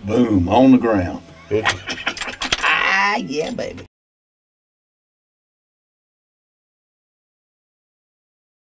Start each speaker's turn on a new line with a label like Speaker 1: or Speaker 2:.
Speaker 1: Boom, on the ground.
Speaker 2: It,
Speaker 1: Ah, yeah, baby.